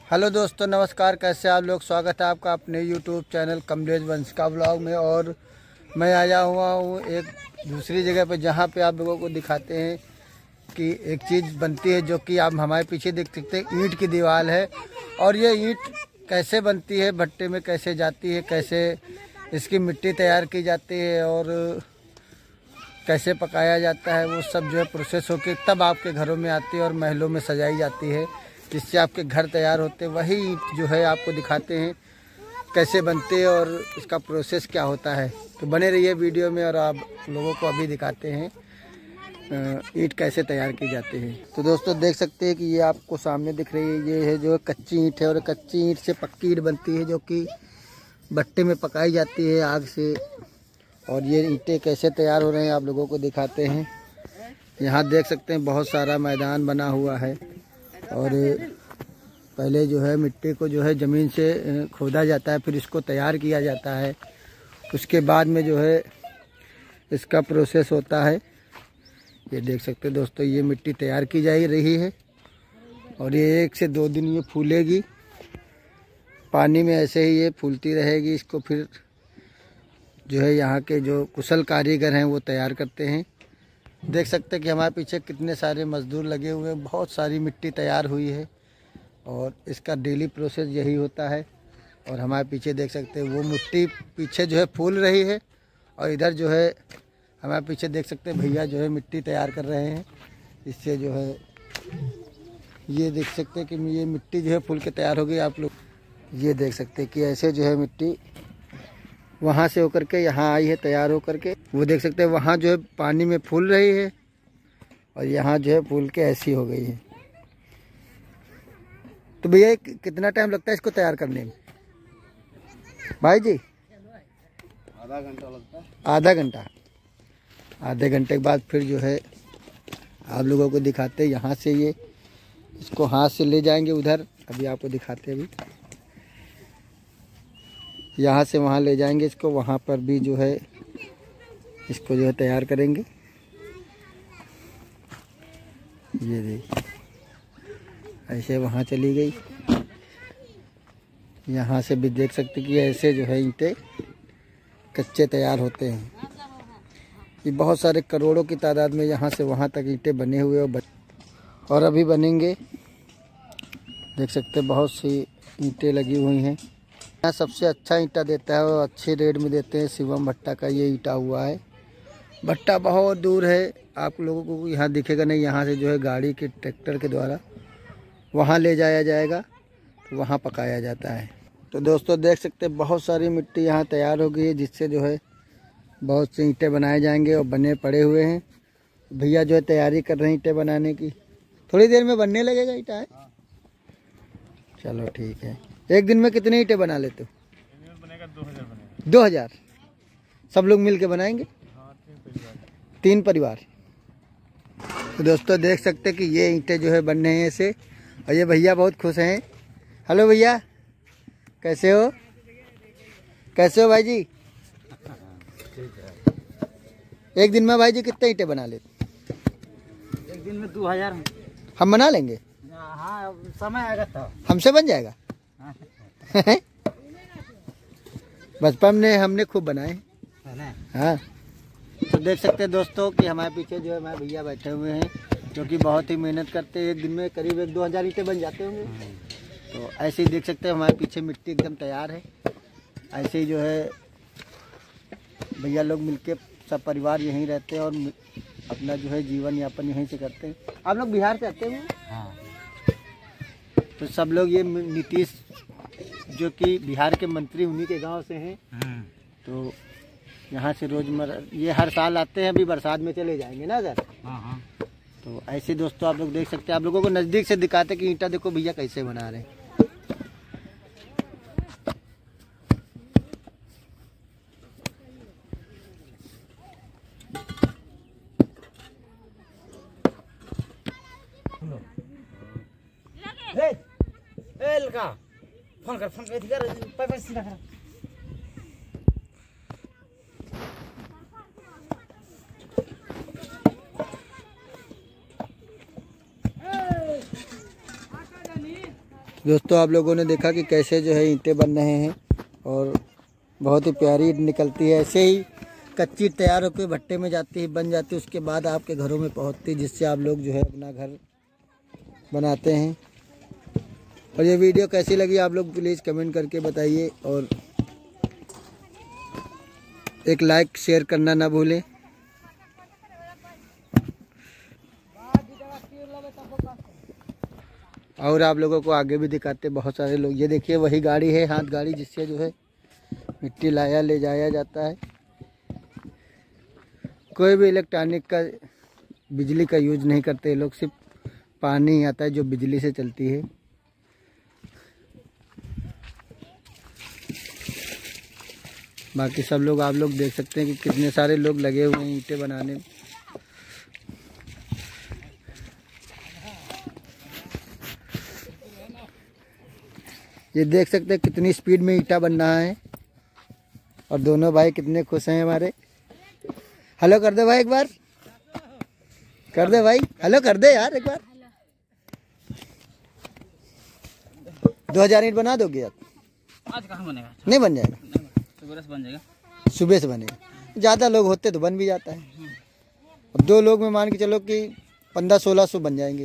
Hello दोस्तों, नमस्कार। कैसे आप लोग? स्वागत है आपका अपने यूट्यूब चैनल कमलेश वंश का ब्लॉग में। और मैं आया हुआ हूँ एक दूसरी जगह पर, जहाँ पे आप लोगों को दिखाते हैं कि एक चीज़ बनती है जो कि आप हमारे पीछे देख सकते हैं। ईंट की दीवार है और ये ईंट कैसे बनती है, भट्टे में कैसे जाती है, कैसे इसकी मिट्टी तैयार की जाती है और कैसे पकाया जाता है, वो सब जो है प्रोसेस होकर तब आपके घरों में आती है और महलों में सजाई जाती है, जिससे आपके घर तैयार होते हैं। वही ईंट जो है आपको दिखाते हैं कैसे बनते हैं और इसका प्रोसेस क्या होता है। तो बने रहिए वीडियो में और आप लोगों को अभी दिखाते हैं ईंट कैसे तैयार की जाती है। तो दोस्तों देख सकते हैं कि ये आपको सामने दिख रही है, ये है जो कच्ची ईंट है और कच्ची ईंट से पक्की ईंट बनती है जो कि भट्टे में पकाई जाती है आग से। और ये ईंटें कैसे तैयार हो रहे हैं आप लोगों को दिखाते हैं। यहाँ देख सकते हैं बहुत सारा मैदान बना हुआ है और पहले जो है मिट्टी को जो है ज़मीन से खोदा जाता है, फिर इसको तैयार किया जाता है। उसके बाद में जो है इसका प्रोसेस होता है। ये देख सकते हैं दोस्तों, ये मिट्टी तैयार की जा रही है और ये 1 से 2 दिन ये फूलेगी पानी में, ऐसे ही ये फूलती रहेगी। इसको फिर जो है यहाँ के जो कुशल कारीगर हैं वो तैयार करते हैं। देख सकते हैं कि हमारे पीछे कितने सारे मजदूर लगे हुए हैं, बहुत सारी मिट्टी तैयार हुई है और इसका डेली प्रोसेस यही होता है। और हमारे पीछे देख सकते हैं वो मिट्टी पीछे जो है फूल रही है और इधर जो है हमारे पीछे देख सकते हैं भैया जो है मिट्टी तैयार कर रहे हैं। इससे जो है ये देख सकते हैं कि ये मिट्टी जो है फूल के तैयार हो गई। आप लोग ये देख सकते हैं कि ऐसे जो है मिट्टी वहाँ से होकर के यहाँ आई है तैयार होकर के। वो देख सकते हैं वहाँ जो है पानी में फूल रही है और यहाँ जो है फूल के ऐसी हो गई है। तो भैया कितना टाइम लगता है इसको तैयार करने में? भाई जी आधा घंटा लगता है। आधा घंटा। आधे घंटे के बाद फिर जो है आप लोगों को दिखाते हैं। यहाँ से ये इसको हाथ से ले जाएंगे उधर, अभी आपको दिखाते हैं। अभी यहाँ से वहाँ ले जाएंगे इसको, वहाँ पर भी जो है इसको जो है तैयार करेंगे। ये देखिए ऐसे वहाँ चली गई। यहाँ से भी देख सकते कि ऐसे जो है ईंटें कच्चे तैयार होते हैं। ये बहुत सारे करोड़ों की तादाद में यहाँ से वहाँ तक ईंटें बने हुए और अभी बनेंगे। देख सकते बहुत सी ईंटें लगी हुई हैं। यहाँ सबसे अच्छा ईंटा देता है और अच्छे रेट में देते हैं शिवम भट्टा का ये ईंटा हुआ है। भट्टा बहुत दूर है, आप लोगों को यहाँ दिखेगा नहीं। यहाँ से जो है गाड़ी के ट्रैक्टर के द्वारा वहाँ ले जाया जाएगा, तो वहाँ पकाया जाता है। तो दोस्तों देख सकते हैं बहुत सारी मिट्टी यहाँ तैयार हो गई है, जिससे जो है बहुत से ईंटें बनाए जाएंगे और बने पड़े हुए हैं। भैया जो है तैयारी कर रहे हैं ईंटें बनाने की। थोड़ी देर में बनने लगेगा ईंटा है। चलो ठीक है। एक दिन में कितने ईंटें बना लेते हो? बनेगा 2000 बनेगा। 2000 सब लोग मिल के बनाएंगे? हाँ, 3 परिवार। तो दोस्तों देख सकते कि ये ईंटें जो है बन रहे हैं ऐसे, और ये भैया बहुत खुश हैं। हेलो भैया, कैसे हो? कैसे हो भाई जी? एक दिन में भाई जी कितने ईंटें बना लेते? एक दिन में 2000 हम बना लेंगे। हाँ, समय आएगा तो हमसे बन जाएगा। बचपन में हमने खूब बनाए है ना। हाँ। तो देख सकते हैं दोस्तों कि हमारे पीछे जो है हमारे भैया बैठे हुए हैं, जो कि बहुत ही मेहनत करते हैं। एक दिन में करीब 1-2 हज़ार ईंटें बन जाते होंगे। तो ऐसे ही देख सकते हैं हमारे पीछे मिट्टी एकदम तैयार है। ऐसे ही जो है भैया लोग मिलके सब परिवार यहीं रहते हैं और अपना जो है जीवन यापन यहीं से करते हैं। आप लोग बिहार से आते हैं? हाँ। तो सब लोग ये नीतीश जो कि बिहार के मंत्री उन्हीं के गांव से हैं। तो यहाँ से रोजमर्रा ये हर साल आते हैं। अभी बरसात में चले जाएंगे ना सर। हाँ। तो ऐसे दोस्तों आप लोग देख सकते हैं। आप लोगों को नज़दीक से दिखाते कि ईंटा देखो भैया कैसे बना रहे हैं। फोन कर पैसा कर। दोस्तों आप लोगों ने देखा कि कैसे जो है ईंटें बन रहे हैं और बहुत ही प्यारी ईंट निकलती है। ऐसे ही कच्ची तैयार होकर भट्टे में जाती है, बन जाती है, उसके बाद आपके घरों में पहुंचती है, जिससे आप लोग जो है अपना घर बनाते हैं। और ये वीडियो कैसी लगी आप लोग प्लीज़ कमेंट करके बताइए और एक लाइक शेयर करना ना भूलें। और आप लोगों को आगे भी दिखाते बहुत सारे लोग। ये देखिए वही गाड़ी है, हाथ गाड़ी, जिससे जो है मिट्टी ले जाया जाता है। कोई भी इलेक्ट्रॉनिक का बिजली का यूज नहीं करते लोग, सिर्फ पानी आता है जो बिजली से चलती है। बाकी सब लोग आप लोग देख सकते हैं कि कितने सारे लोग लगे हुए हैं ईंटें बनाने में। ये देख सकते हैं कितनी स्पीड में ईंटा बन रहा है और दोनों भाई कितने खुश हैं हमारे। हेलो कर दे भाई एक बार, कर दे भाई, हेलो कर दे यार एक बार। 2000 ईंट बना दोगे आप? आज कहाँ बनेगा? नहीं बन जाएगा, सुबह से बन जाएगा। सुबह से बनेगा। ज़्यादा लोग होते तो बन भी जाता है। और 2 लोग में मान के चलो कि 1500-1600 बन जाएंगे।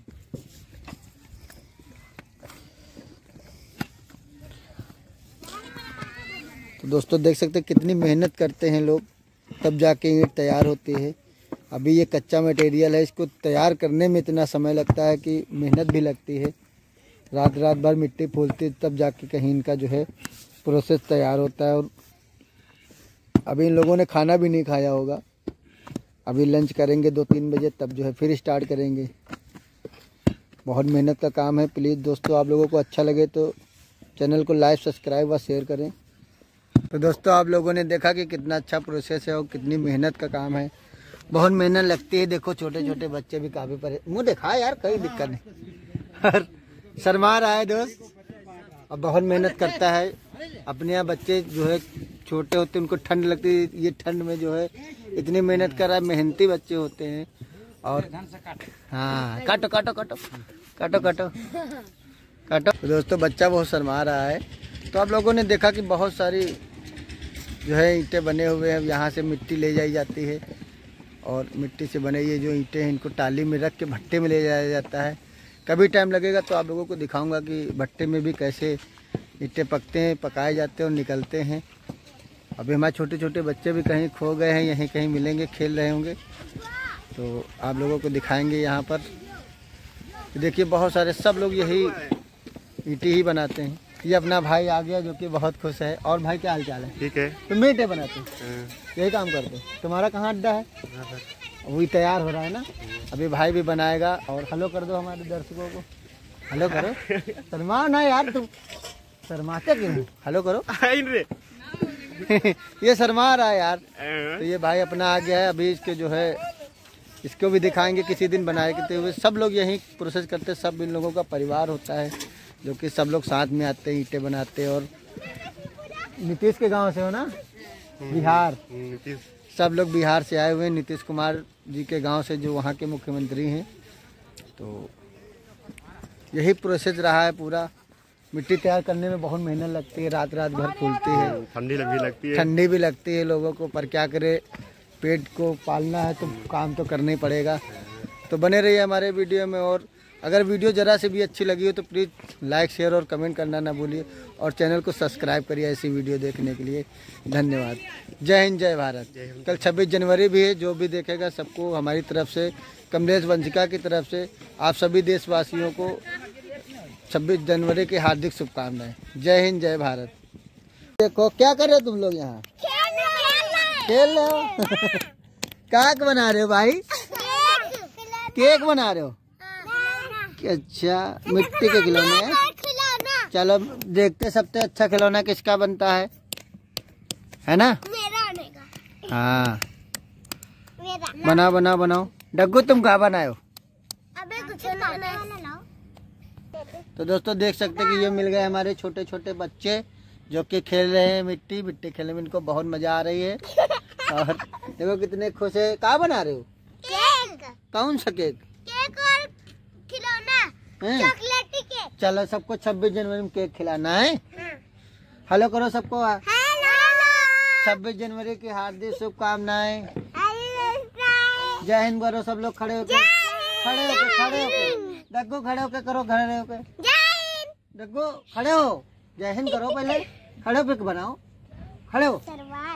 तो दोस्तों देख सकते हैं कितनी मेहनत करते हैं लोग, तब जाके ईंट तैयार होती है। अभी ये कच्चा मटेरियल है, इसको तैयार करने में इतना समय लगता है कि मेहनत भी लगती है। रात रात भर मिट्टी फूलती तब जाके कहीं इनका जो है प्रोसेस तैयार होता है। और अभी इन लोगों ने खाना भी नहीं खाया होगा, अभी लंच करेंगे 2-3 बजे, तब जो है फिर स्टार्ट करेंगे। बहुत मेहनत का काम है। प्लीज़ दोस्तों आप लोगों को अच्छा लगे तो चैनल को लाइक, सब्सक्राइब व शेयर करें। तो दोस्तों आप लोगों ने देखा कि कितना अच्छा प्रोसेस है और कितनी मेहनत का काम है। बहुत मेहनत लगती है। देखो छोटे छोटे बच्चे भी काफ़ी परे, मुँह दिखा यार, कोई दिक्कत नहीं। और शर्मा रहा है दोस्त, और बहुत मेहनत करता है। अपने यहाँ बच्चे जो है छोटे होते हैं, उनको ठंड लगती है, ये ठंड में जो है इतनी मेहनत कर रहा है। मेहनती बच्चे होते हैं। और हाँ काटो काटो काटो काटो काटो काटो। तो दोस्तों बच्चा बहुत शर्मा रहा है। तो आप लोगों ने देखा कि बहुत सारी जो है ईंटें बने हुए हैं। यहाँ से मिट्टी ले जाई जाती है और मिट्टी से बने ये जो ईंटें हैं इनको टाली में रख के भट्टे में ले जाया जाता है। कभी टाइम लगेगा तो आप लोगों को दिखाऊंगा कि भट्टे में भी कैसे ईंटें पकते हैं, पकाए जाते हैं और निकलते हैं। अभी हमारे छोटे छोटे बच्चे भी कहीं खो गए हैं, यहीं कहीं मिलेंगे, खेल रहे होंगे, तो आप लोगों को दिखाएंगे यहाँ पर। देखिए बहुत सारे सब लोग यही ईंटें ही बनाते हैं। ये अपना भाई आ गया जो कि बहुत खुश है। और भाई क्या हाल चाल है? ठीक है। तुम भी ईंटें बनाते हो? यही काम करते हो? तुम्हारा कहाँ अड्डा है? वही तैयार हो रहा है ना, अभी भाई भी बनाएगा। और हेलो कर दो हमारे दर्शकों को, हेलो करो। शर्मा ना यार, तुम शर्माते क्यों? हेलो करो। ये शर्मा रहा है यार। तो ये भाई अपना आ गया है। अभी इसके जो है इसको भी दिखाएंगे किसी दिन बनाए करते हुए। सब लोग यही प्रोसेस करते, सब इन लोगों का परिवार होता है जो कि सब लोग साथ में आते हैं, ईंटें बनाते हैं। और नीतीश के गांव से हो ना? बिहार, सब लोग बिहार से आए हुए हैं, नीतीश कुमार जी के गांव से, जो वहाँ के मुख्यमंत्री हैं। तो यही प्रोसेस रहा है पूरा। मिट्टी तैयार करने में बहुत मेहनत लगती है, रात रात भर फूलती है, ठंडी भी लगती है लोगों को, पर क्या करे, पेट को पालना है तो काम तो करना ही पड़ेगा। तो बने रहिए हमारे वीडियो में। और अगर वीडियो ज़रा से भी अच्छी लगी हो तो प्लीज़ लाइक, शेयर और कमेंट करना ना भूलिए। और चैनल को सब्सक्राइब करिए ऐसी वीडियो देखने के लिए। धन्यवाद। जय हिंद, जय भारत। कल 26 जनवरी भी है, जो भी देखेगा सबको हमारी तरफ से, कमलेश वंशिका की तरफ से आप सभी देशवासियों को 26 जनवरी की हार्दिक शुभकामनाएं। जय हिंद, जय भारत। देखो क्या कर रहे हो तुम लोग यहाँ? खेल रहे हो? क्या बना रहे हो भाई? केक बना रहे हो? अच्छा, मिट्टी के खिलौने हैं। चलो देखते सबसे अच्छा खिलौना किसका बनता है ना? हाँ बनाओ बनाओ बनाओ। डग्गू तुम कहाँ बनाए हो? तो दोस्तों देख सकते हैं कि ये मिल गए हमारे छोटे छोटे बच्चे जो कि खेल रहे हैं मिट्टी खेलने में। इनको बहुत मजा आ रही है। और देखो कितने खुश है। कहाँ बना रहे हो? केक। कौन सा केक? केक और खिलौना, चॉकलेटी केक। चलो सबको 26 जनवरी में केक खिलाना है। हेलो करो सबको। 26 जनवरी की हार्दिक शुभकामनाएं। जय हिंद करो सब लोग खड़े होके। डग्गू खड़े होके करो, खड़े होके। डग्गू खड़े हो, जय हिंद करो पहले। खड़े होके बनाओ, खड़े हो।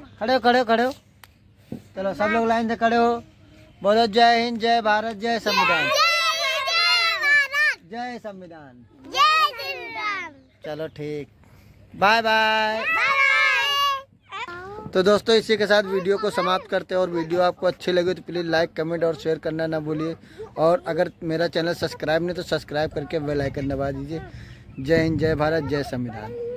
चलो सब लोग लाइन से खड़े हो। बोलो जय हिंद, जय भारत, जय संविधान। जय संविधान। चलो ठीक, बाय बाय। तो दोस्तों इसी के साथ वीडियो को समाप्त करते हैं। और वीडियो आपको अच्छी लगी तो प्लीज़ लाइक, कमेंट और शेयर करना ना भूलिए। और अगर मेरा चैनल सब्सक्राइब नहीं तो सब्सक्राइब करके बेल आइकन दबा दीजिए। जय हिंद, जय भारत, जय संविधान।